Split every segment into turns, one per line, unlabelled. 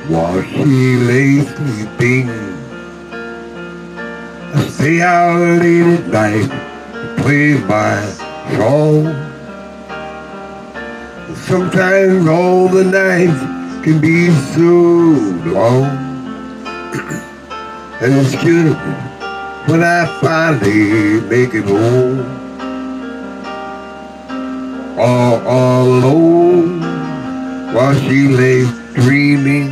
while she lay sleeping. I stay out late at night to play my song. Sometimes all the nights can be so long. And it's good when I finally make it home. All alone while she lays dreaming.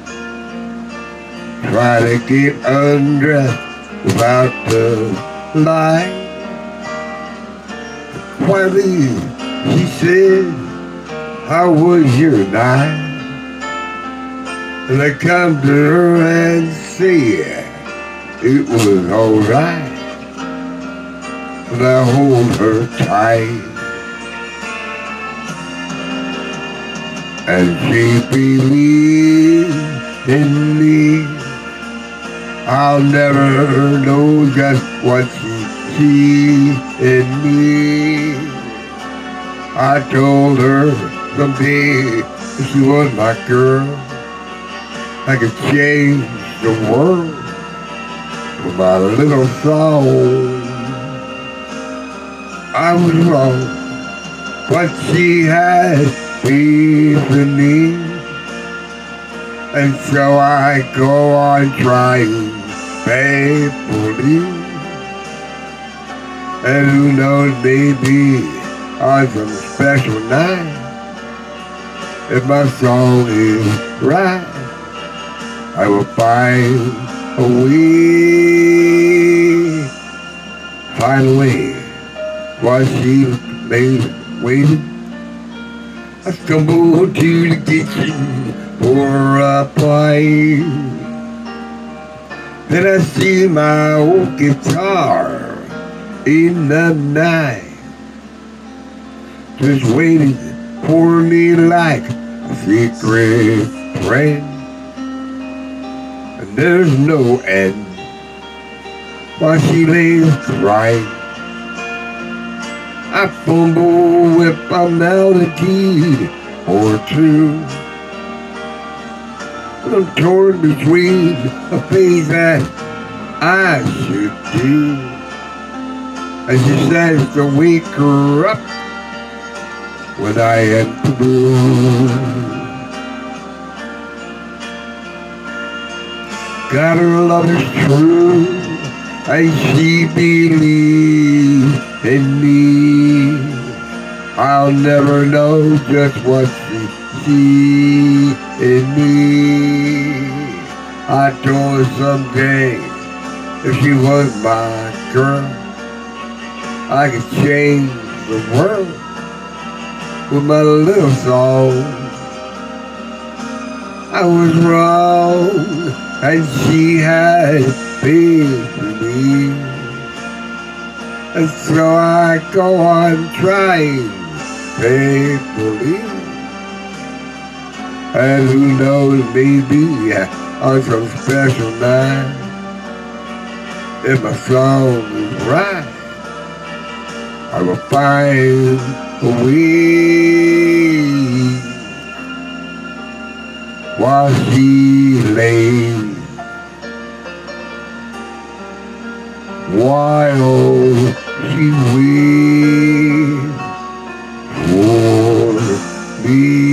Try to get undressed without the light. Quietly she said, "How was your night?" And I come to her and say it was alright. And I hold her tight. And she believes in me. I'll never know just what she sees in me. I told her someday if she was my girl, I could change the world with my little song. I was wrong, but she had faith in me. And so I go on trying faithfully. And who knows, maybe on some special night, if my song is right, I will find a way, while she lay waiting. I stumble to the kitchen for a pipe. Then I see my old guitar in the night, just waiting for me like a secret friend. And there's no end while she lays crying. I fumble with a melody or two. I'm torn between a phase that I should do. And she says to wake her up when I am through. God, her love is true, and she believes in me. I'll never know just what she sees in me. I told her someday if she was my girl, I could change the world with my little song. I was wrong, and she had faith in me. And so I go on trying faithfully. And who knows, maybe on some special night, if my song is right, I will find a way while she lays, while she waits for me.